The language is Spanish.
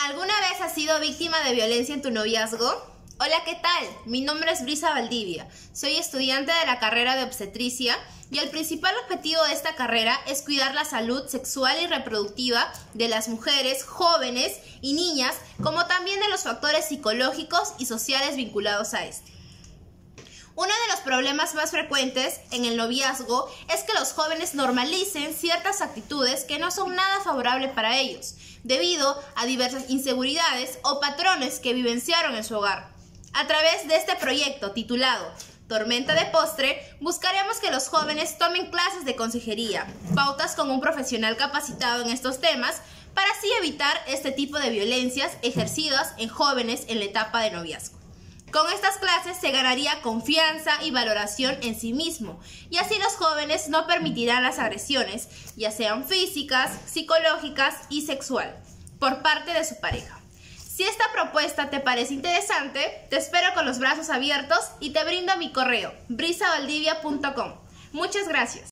¿Alguna vez has sido víctima de violencia en tu noviazgo? Hola, ¿qué tal? Mi nombre es Brisa Valdivia. Soy estudiante de la carrera de obstetricia y el principal objetivo de esta carrera es cuidar la salud sexual y reproductiva de las mujeres, jóvenes y niñas, como también de los factores psicológicos y sociales vinculados a este. Uno de los problemas más frecuentes en el noviazgo es que los jóvenes normalicen ciertas actitudes que no son nada favorables para ellos, debido a diversas inseguridades o patrones que vivenciaron en su hogar. A través de este proyecto titulado Tormenta de Postre, buscaremos que los jóvenes tomen clases de consejería, pautas con un profesional capacitado en estos temas, para así evitar este tipo de violencias ejercidas en jóvenes en la etapa de noviazgo. Con estas clases se ganaría confianza y valoración en sí mismo, y así los jóvenes no permitirán las agresiones, ya sean físicas, psicológicas y sexual, por parte de su pareja. Si esta propuesta te parece interesante, te espero con los brazos abiertos y te brindo mi correo, brisavaldivia.com. Muchas gracias.